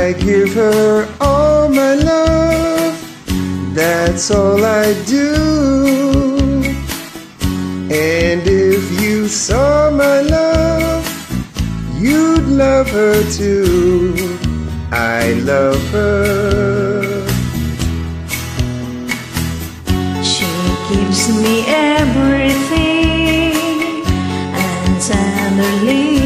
I give her all my love, that's all I do. And if you saw my love, you'd love her too. I love her. She gives me everything, and tenderly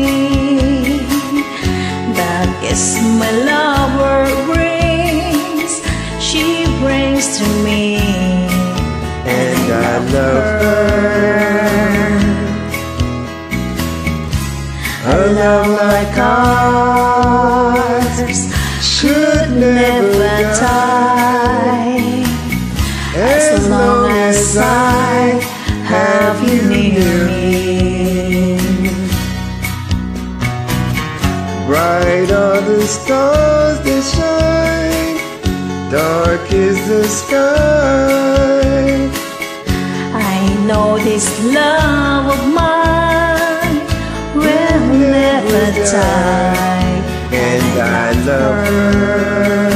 that is my lover brings, she brings to me, and I love her. A love like ours should never die, as long as I have you near me. Bright are the stars that shine, dark is the sky. I know this love of mine will never die, and I love her.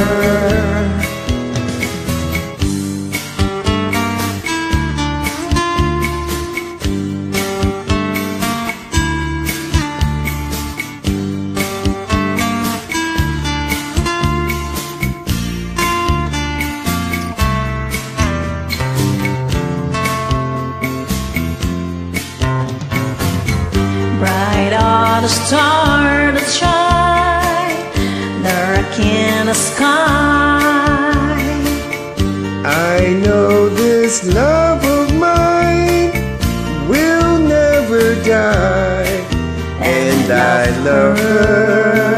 Bright are the stars that shine, dark in the sky. I know this love of mine will never die, and I love her.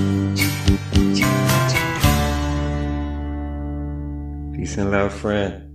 Peace and love, friend.